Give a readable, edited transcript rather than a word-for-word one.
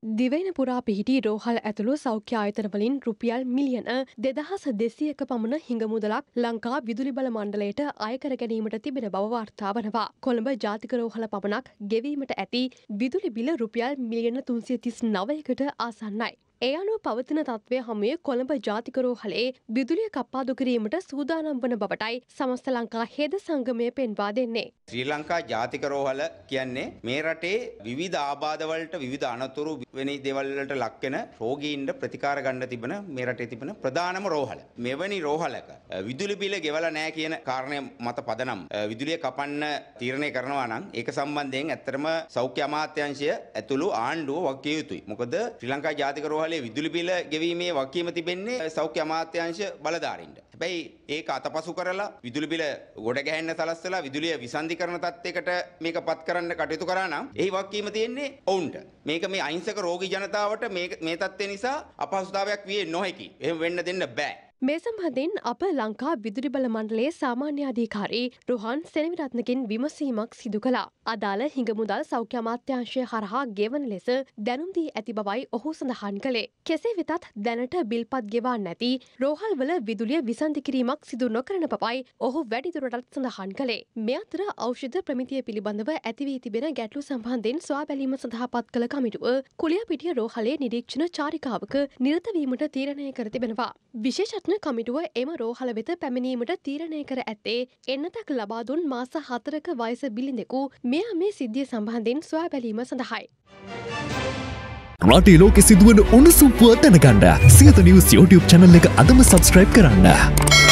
දිවයින පුරා පිහිටි රෝහල් ඇතුළු සෞඛ්‍ය ආයතන වලින් රුපියල් මිලියන 2200ක පමණ හිඟමුදලක් ලංකා විදුලි බල මණ්ඩලයට අය කර ගැනීමට තිබෙන බව වාර්තා වනවා. කොළඹ ජාතික රෝහල පමණක් ගෙවීමට ඇති විදුලි බිල රුපියල් මිලියන 339කට ආසන්නයි. ඒ අනුව පවතින තත්ත්වය හමුවේ කොළඹ ජාතික රෝහලේ විදුලිය කප්පාදු කිරීමට සූදානම් වන බවටයි සමස්ත ලංකා හෙද සංගමය පෙන්වා දෙන්නේ. ශ්‍රී ලංකා ජාතික රෝහල කියන්නේ මේ රටේ විවිධ ආබාධවලට විවිධ අනතුරු වෙනි දේවල් වලට ලක් වෙන රෝගීන්ට ප්‍රතිකාර ගන්න තිබෙන මේ රටේ තිබෙන ප්‍රධානම රෝහල. මෙවැනි රෝහලක විදුලි බිල ගෙවලා නැහැ කියන කාරණය මත පදනම් විදුලිය කපන්න තීරණය කරනවා නම් ඒක සම්බන්ධයෙන් ඇත්තටම සෞඛ්‍ය අමාත්‍යාංශය ඇතුළු ආණ්ඩුව වගකිය යුතුයි. මොකද ශ්‍රී ලංකා ජාතික රෝහලේ විදුලි බිල ගෙවීමේ වගකීම තිබෙන්නේ සෞඛ්‍ය අමාත්‍යාංශ බලධාරීන්ට. හැබැයි ඒක අතපසු කරලා විදුලි බිල ගොඩ ගැහෙන්න සලස්සලා විදුලිය විසන්ධි කරන තත්යකට මේක පත් කරන්න කටයුතු කරා නම් එහි වගකීම තියෙන්නේ ඔවුන්ට. මේක මේ අහිංසක රෝගී ජනතාවට මේ තත්ත්වය නිසා අපහසුතාවයක් විය නොහැකි. එහෙම වෙන්න දෙන්න බෑ. මේ සම්බන්ධයෙන් අප ලංකා විදුලි බල මණ්ඩලයේ සාමාන්‍ය අධිකාරී රුහන් සෙනවිරත්නකින් විමසීමක් සිදු කළා. අදාළ හිඟමුදල් සෞඛ්‍ය අමාත්‍යාංශය හරහා ගෙවන ලෙස දැනුම් දී ඇති බවයි ඔහු සඳහන් කළේ. කෙසේ වෙතත් දැනට බිල්පත් ගෙවා නැති රෝහල්වල විදුලිය විසන්ධි කිරීමක් සිදු නොකරන බවයි ඔහු වැඩිදුරටත් සඳහන් කළේ. මේ අතර ඖෂධ ප්‍රමිතිය පිළිබඳව ඇති වී තිබෙන ගැටලු සම්බන්ධයෙන් සොයා බැලීම සඳහා පත් කළ කමිටුව කුලියාපිටිය රෝහලේ නිරීක්ෂණ චාරිකාවක නිරත වීමට තීරණය කර තිබෙනවා. විශේෂඥ කමිටුව එම රෝහල වෙත පැමිණීමට තීරණය කර ඇත්තේ එන්නතක් ලබා දුන් මාස 4ක වයස බිලිඳෙකු මේ සිද්ධිය සම්බන්ධයෙන් සොයා බැලීම සඳහායි. රටේ ලෝකෙ සිදුවන උණුසුම් පුවත් දැනගන්න සියත නිවුස් YouTube channel එක අදම subscribe කරන්න.